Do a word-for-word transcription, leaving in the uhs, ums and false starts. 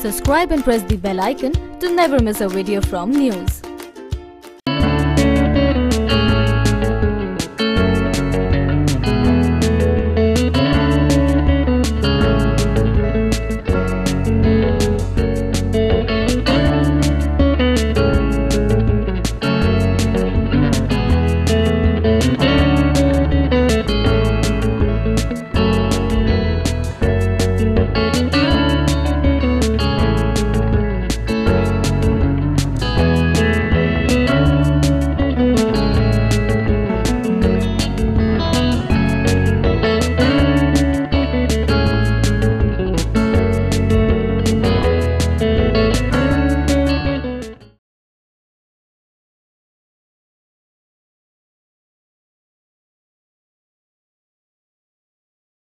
Subscribe and press the bell icon to never miss a video from NYOOOZ.